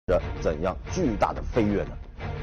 着怎样巨大的飞跃呢？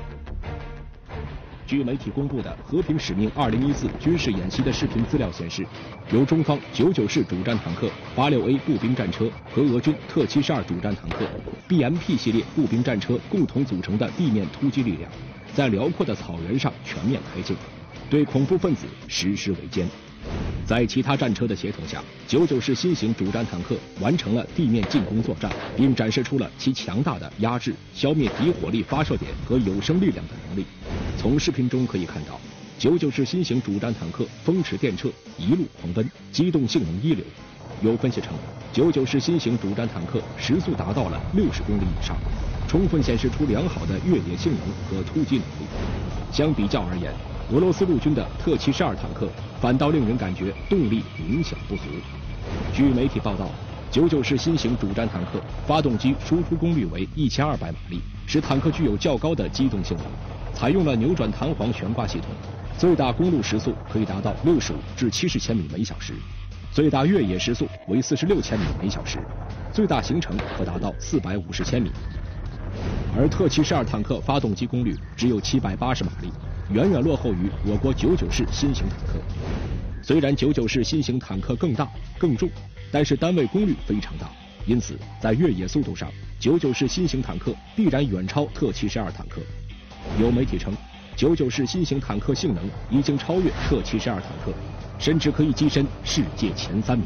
据媒体公布的《和平使命2014》军事演习的视频资料显示，由中方99式主战坦克、86A 步兵战车和俄军特72主战坦克、BMP 系列步兵战车共同组成的地面突击力量，在辽阔的草原上全面开进，对恐怖分子实施围歼。在其他战车的协同下，99式新型主战坦克完成了地面进攻作战，并展示出了其强大的压制、消灭敌火力发射点和有生力量的能力。从视频中可以看到，99式新型主战坦克风驰电掣，一路狂奔，机动性能一流。有分析称，99式新型主战坦克时速达到了60公里以上，充分显示出良好的越野性能和突击能力。相比较而言，俄罗斯陆军的特72坦克反倒令人感觉动力明显不足。据媒体报道，99式新型主战坦克发动机输出功率为1200马力，使坦克具有较高的机动性能。采用了扭转弹簧悬挂系统，最大公路时速可以达到65至70千米每小时，最大越野时速为46千米每小时，最大行程可达到450千米。而特72坦克发动机功率只有780马力，远远落后于我国99式新型坦克。虽然99式新型坦克更大更重，但是单位功率非常大，因此在越野速度上，99式新型坦克必然远超特72坦克。有媒体称，99式新型坦克性能已经超越特72坦克，甚至可以跻身世界前3名。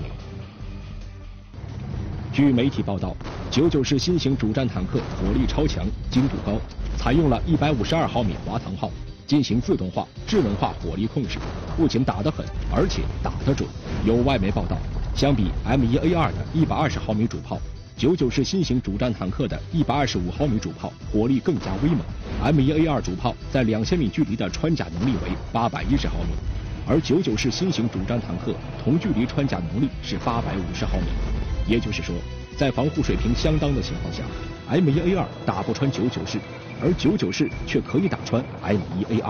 据媒体报道，99式新型主战坦克火力超强，精度高，采用了152毫米滑膛炮，进行自动化、智能化火力控制，不仅打得狠，而且打得准。有外媒报道，相比 M1A2 的120毫米主炮，99式新型主战坦克的125毫米主炮火力更加威猛。M1A2 主炮在2000米距离的穿甲能力为810毫米，而99式新型主战坦克同距离穿甲能力是850毫米。也就是说，在防护水平相当的情况下，M1A2 打不穿99式，而99式却可以打穿 M1A2。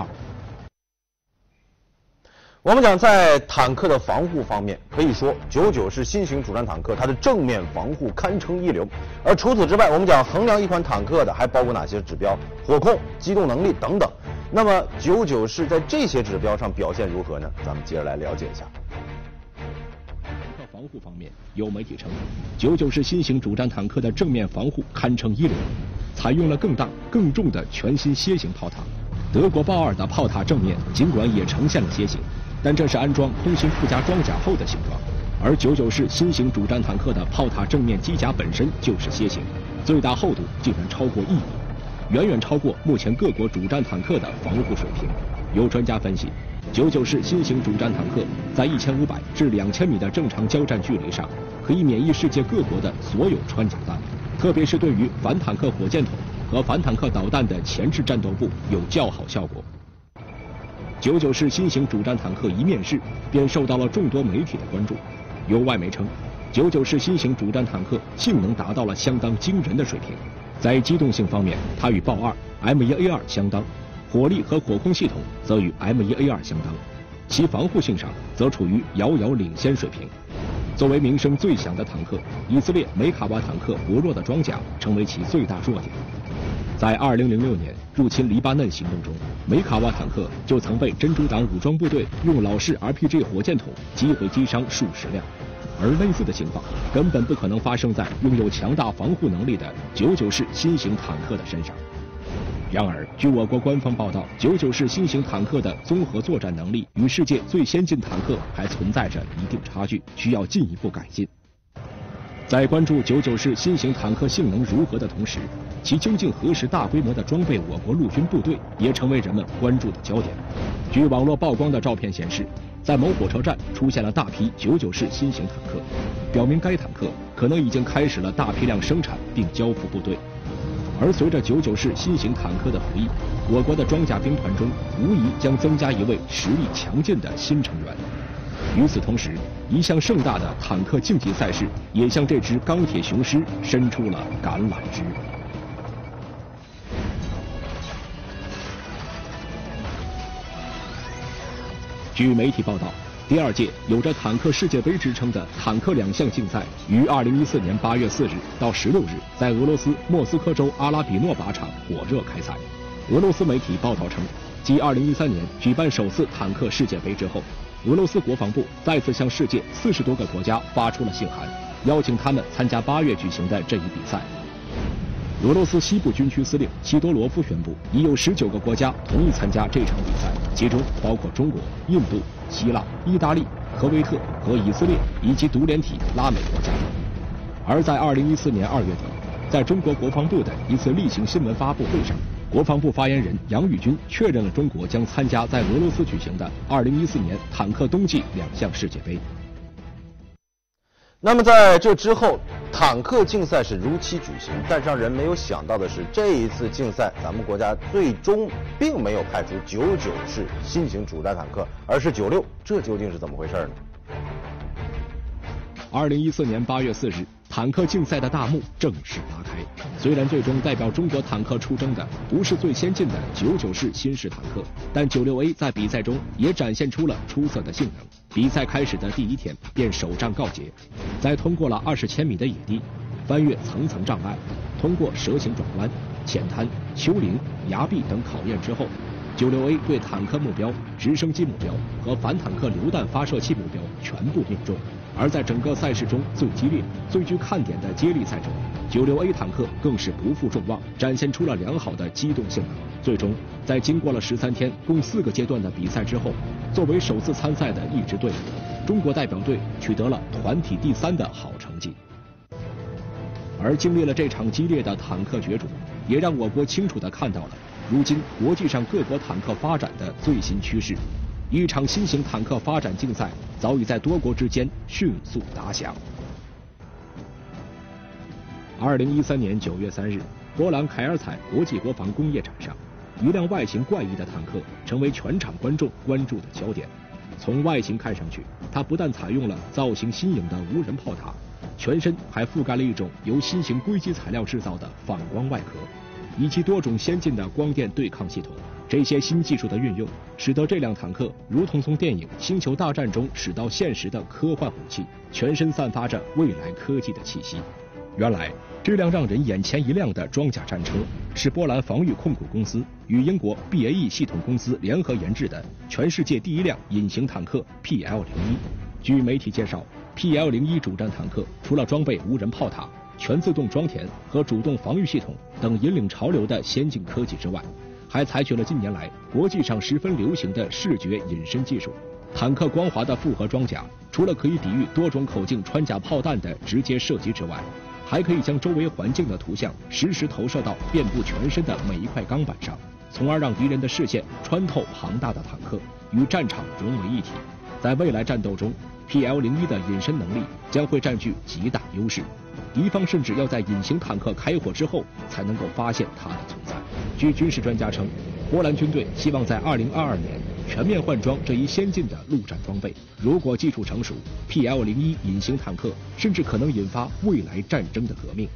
我们讲在坦克的防护方面，可以说99式新型主战坦克它的正面防护堪称一流。而除此之外，我们讲衡量一款坦克的还包括哪些指标？火控、机动能力等等。那么99式在这些指标上表现如何呢？咱们接着来了解一下。 防护方面，有媒体称，99式新型主战坦克的正面防护堪称一流，采用了更大更重的全新楔形炮塔。德国豹2的炮塔正面尽管也呈现了楔形，但这是安装空心附加装甲后的形状，而99式新型主战坦克的炮塔正面机甲本身就是楔形，最大厚度竟然超过1米，远远超过目前各国主战坦克的防护水平。有专家分析，99式新型主战坦克在1500至2000米的正常交战距离上，可以免疫世界各国的所有穿甲弹，特别是对于反坦克火箭筒和反坦克导弹的前置战斗部有较好效果。99式新型主战坦克一面世，便受到了众多媒体的关注。有外媒称，99式新型主战坦克性能达到了相当惊人的水平，在机动性方面，它与豹2、M1A2 相当。火力和火控系统则与 M1A2 相当，其防护性上则处于遥遥领先水平。作为名声最响的坦克，以色列梅卡瓦坦克薄弱的装甲成为其最大弱点。在2006年入侵黎巴嫩行动中，梅卡瓦坦克就曾被真主党武装部队用老式 RPG 火箭筒击毁击伤数十辆，而类似的情况根本不可能发生在拥有强大防护能力的99式新型坦克的身上。然而，据我国官方报道，99式新型坦克的综合作战能力与世界最先进坦克还存在着一定差距，需要进一步改进。在关注99式新型坦克性能如何的同时，其究竟何时大规模的装备我国陆军部队，也成为人们关注的焦点。据网络曝光的照片显示，在某火车站出现了大批99式新型坦克，表明该坦克可能已经开始了大批量生产并交付部队。而随着99式新型坦克的服役，我国的装甲兵团中无疑将增加一位实力强劲的新成员。与此同时，一项盛大的坦克竞技赛事也向这支钢铁雄狮伸出了橄榄枝。据媒体报道第二届有着坦克世界杯之称的坦克两项竞赛于2014年8月4日到16日在俄罗斯莫斯科州阿拉比诺靶场火热开赛。俄罗斯媒体报道称，继2013年举办首次坦克世界杯之后，俄罗斯国防部再次向世界40多个国家发出了信函，邀请他们参加8月举行的这一比赛。俄罗斯西部军区司令西多罗夫宣布，已有19个国家同意参加这场比赛，其中包括中国、印度、希腊、意大利、科威特和以色列以及独联体拉美国家。而在2014年2月底，在中国国防部的一次例行新闻发布会上，国防部发言人杨宇军确认了中国将参加在俄罗斯举行的2014年坦克冬季2项世界杯。 那么在这之后，坦克竞赛是如期举行，但让人没有想到的是，这一次竞赛咱们国家最终并没有派出99式新型主战坦克，而是96，这究竟是怎么回事呢 ？2014年8月4日，坦克竞赛的大幕正式拉开。虽然最终代表中国坦克出征的不是最先进的99式新式坦克，但96A 在比赛中也展现出了出色的性能。比赛开始的第一天便首战告捷，在通过了20千米的野地，翻越层层障碍，通过蛇形转弯、浅滩、丘陵、崖壁等考验之后，96A 对坦克目标、直升机目标和反坦克榴弹发射器目标全部命中。而在整个赛事中最激烈、最具看点的接力赛中，96A 坦克更是不负众望，展现出了良好的机动性能。最终，在经过了13天、共4个阶段的比赛之后，作为首次参赛的一支队伍，中国代表队取得了团体第3的好成绩。而经历了这场激烈的坦克角逐，也让我国清楚地看到了如今国际上各国坦克发展的最新趋势。一场新型坦克发展竞赛早已在多国之间迅速打响。2013年9月3日，波兰凯尔采国际国防工业展上，一辆外形怪异的坦克成为全场观众关注的焦点。从外形看上去，它不但采用了造型新颖的无人炮塔，全身还覆盖了一种由新型硅基材料制造的反光外壳，以及多种先进的光电对抗系统。这些新技术的运用，使得这辆坦克如同从电影《星球大战》中使到现实的科幻武器，全身散发着未来科技的气息。原来，这辆让人眼前一亮的装甲战车，是波兰防御控股公司与英国 BAE 系统公司联合研制的全世界第一辆隐形坦克 PL-01。据媒体介绍， PL-01 主战坦克除了装备无人炮塔、全自动装填和主动防御系统等引领潮流的先进科技之外，还采取了近年来国际上十分流行的视觉隐身技术。坦克光滑的复合装甲，除了可以抵御多种口径穿甲炮弹的直接射击之外，还可以将周围环境的图像实时投射到遍布全身的每一块钢板上，从而让敌人的视线穿透庞大的坦克，与战场融为一体。在未来战斗中， PL-01 的隐身能力将会占据极大优势，敌方甚至要在隐形坦克开火之后才能够发现它的存在。据军事专家称，波兰军队希望在2022年全面换装这一先进的陆战装备。如果技术成熟， PL-01 隐形坦克甚至可能引发未来战争的革命。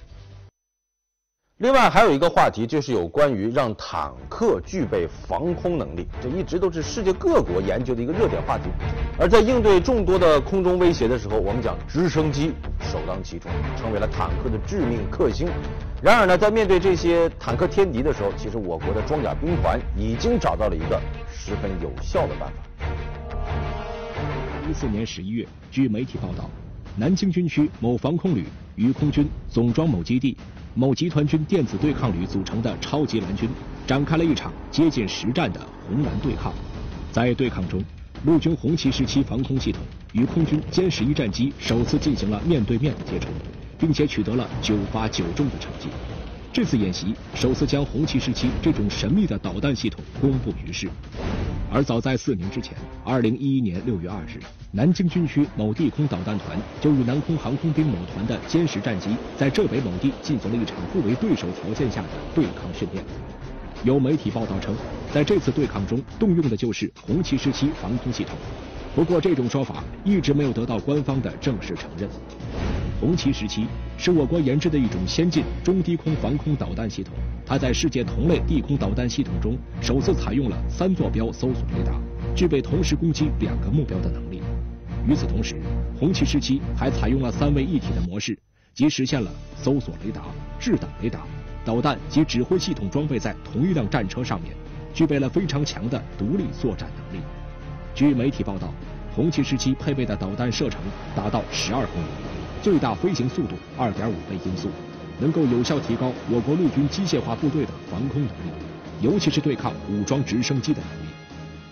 另外还有一个话题，就是有关于让坦克具备防空能力，这一直都是世界各国研究的一个热点话题。而在应对众多的空中威胁的时候，我们讲直升机首当其冲，成为了坦克的致命克星。然而呢，在面对这些坦克天敌的时候，其实我国的装甲兵团已经找到了一个十分有效的办法。 2014年11月，据媒体报道，南京军区某防空旅与空军总装某基地某集团军电子对抗旅组成的超级蓝军展开了一场接近实战的红蓝对抗。在对抗中，陆军红旗17防空系统与空军歼11战机首次进行了面对面的接触，并且取得了9发9中的成绩。这次演习首次将红旗17这种神秘的导弹系统公布于世。而早在4年之前，2011年6月2日，南京军区某地空导弹团就与南空航空兵某团的歼10战机在浙北某地进行了一场不为对手条件下的对抗训练。有媒体报道称，在这次对抗中动用的就是红旗17防空系统，不过这种说法一直没有得到官方的正式承认。红旗17是我国研制的一种先进中低空防空导弹系统，它在世界同类地空导弹系统中首次采用了3座标搜索雷达， 具备同时攻击2个目标的能力。与此同时，红旗17还采用了3位一体的模式，即实现了搜索雷达、制导雷达、导弹及指挥系统装备在同一辆战车上面，具备了非常强的独立作战能力。据媒体报道，红旗17配备的导弹射程达到12公里，最大飞行速度2.5倍音速，能够有效提高我国陆军机械化部队的防空能力，尤其是对抗武装直升机的能力。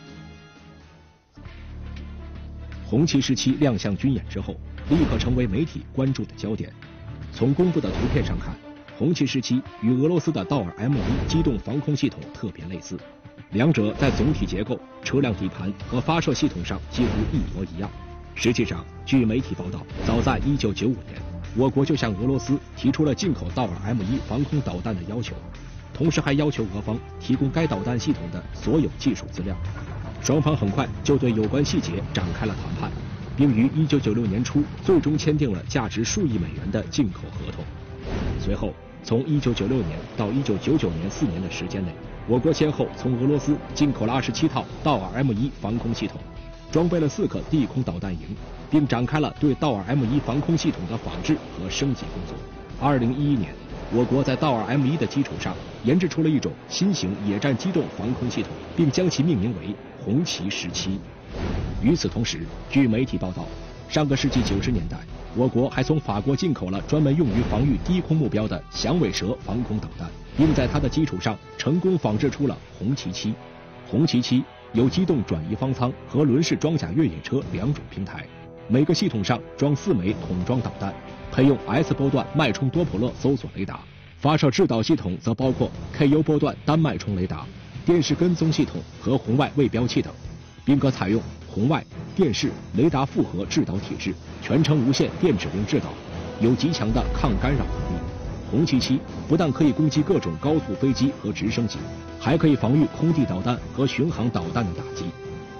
红旗17亮相军演之后，立刻成为媒体关注的焦点。从公布的图片上看，红旗17与俄罗斯的道尔 M1机动防空系统特别类似，两者在总体结构、车辆底盘和发射系统上几乎一模一样。实际上，据媒体报道，早在1995年，我国就向俄罗斯提出了进口道尔 M1防空导弹的要求，同时还要求俄方提供该导弹系统的所有技术资料。双方很快就对有关细节展开了谈判，并于1996年初最终签订了价值数亿美元的进口合同。随后，从1996年到1999年4年的时间内，我国先后从俄罗斯进口了27套道尔 M1防空系统，装备了4个地空导弹营，并展开了对道尔 M1防空系统的仿制和升级工作。2011年，我国在道尔 M1的基础上研制出了一种新型野战机动防空系统，并将其命名为红旗17。与此同时，据媒体报道，上个世纪90年代，我国还从法国进口了专门用于防御低空目标的响尾蛇防空导弹，并在它的基础上成功仿制出了红旗7。红旗7有机动转移方舱和轮式装甲越野车2种平台，每个系统上装4枚桶装导弹，配用 S 波段脉冲多普勒搜索雷达，发射制导系统则包括 KU 波段单脉冲雷达、电视跟踪系统和红外位标器等，并可采用红外、电视、雷达复合制导体制，全程无线电指令制导，有极强的抗干扰能力。红旗7不但可以攻击各种高速飞机和直升机，还可以防御空地导弹和巡航导弹的打击。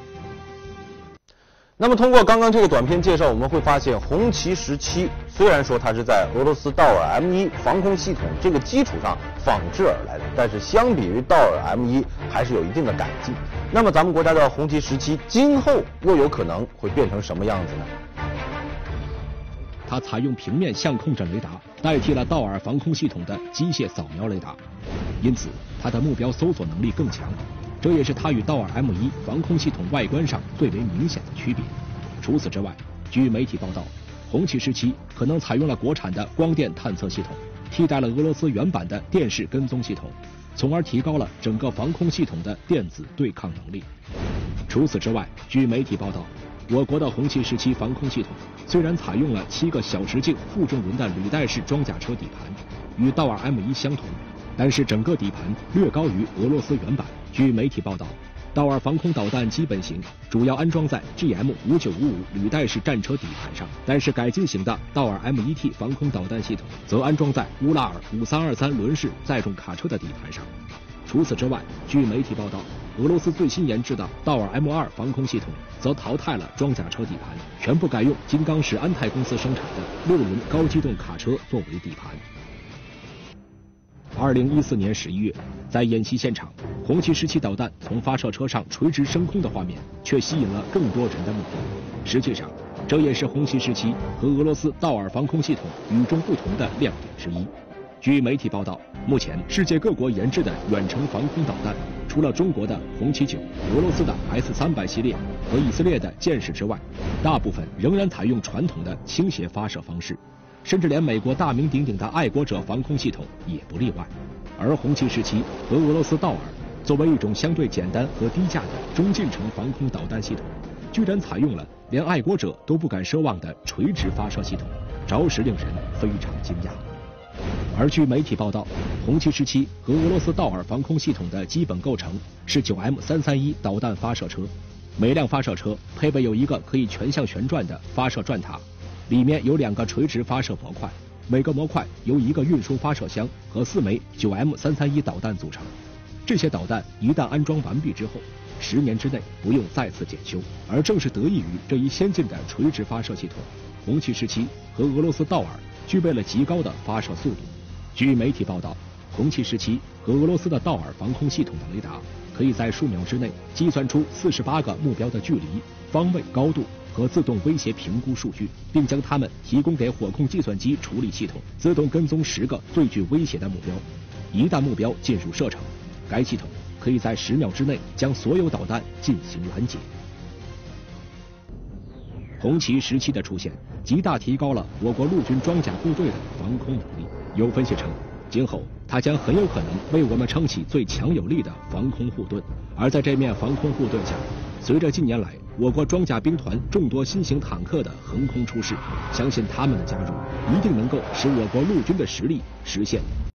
那么通过刚刚这个短片介绍，我们会发现红旗17虽然说它是在俄罗斯道尔 M1防空系统这个基础上仿制而来的，但是相比于道尔 M1还是有一定的改进。那么咱们国家的红旗17今后又有可能会变成什么样子呢？ 它采用平面相控阵雷达代替了道尔防空系统的机械扫描雷达，因此它的目标搜索能力更强，这也是它与道尔 M1防空系统外观上最为明显的区别。除此之外，据媒体报道，红旗17可能采用了国产的光电探测系统，替代了俄罗斯原版的电视跟踪系统，从而提高了整个防空系统的电子对抗能力。除此之外，据媒体报道，我国的红旗17防空系统虽然采用了7个小直径负重轮的履带式装甲车底盘，与道尔 M1相同，但是整个底盘略高于俄罗斯原版。据媒体报道，道尔防空导弹基本型主要安装在 GM5955履带式战车底盘上，但是改进型的道尔 M1T 防空导弹系统则安装在乌拉尔5323轮式载重卡车的底盘上。除此之外，据媒体报道，俄罗斯最新研制的道尔 M2防空系统则淘汰了装甲车底盘，全部改用金刚石安泰公司生产的6轮高机动卡车作为底盘。2014年11月，在演习现场，红旗17导弹从发射车上垂直升空的画面，却吸引了更多人的目光。实际上，这也是红旗17和俄罗斯道尔防空系统与众不同的亮点之一。据媒体报道，目前世界各国研制的远程防空导弹，除了中国的红旗9、俄罗斯的 S300系列和以色列的箭矢之外，大部分仍然采用传统的倾斜发射方式，甚至连美国大名鼎鼎的爱国者防空系统也不例外。而红旗17和俄罗斯道尔作为一种相对简单和低价的中近程防空导弹系统，居然采用了连爱国者都不敢奢望的垂直发射系统，着实令人非常惊讶。而据媒体报道，红旗17和俄罗斯道尔防空系统的基本构成是 9M331导弹发射车，每辆发射车配备有一个可以全向旋转的发射转塔，里面有2个垂直发射模块，每个模块由1个运输发射箱和4枚 9M331导弹组成。这些导弹一旦安装完毕之后，10年之内不用再次检修。而正是得益于这一先进的垂直发射系统，红旗17和俄罗斯道尔具备了极高的发射速度。据媒体报道， 红旗时期和俄罗斯的道尔防空系统的雷达，可以在数秒之内计算出48个目标的距离、方位、高度和自动威胁评估数据，并将它们提供给火控计算机处理系统，自动跟踪10个最具威胁的目标。一旦目标进入射程，该系统可以在10秒之内将所有导弹进行拦截。红旗时期的出现，极大提高了我国陆军装甲部队的防空能力。有分析称，今后它将很有可能为我们撑起最强有力的防空护盾。而在这面防空护盾下，随着近年来我国装甲兵团众多新型坦克的横空出世，相信他们的加入一定能够使我国陆军的实力实现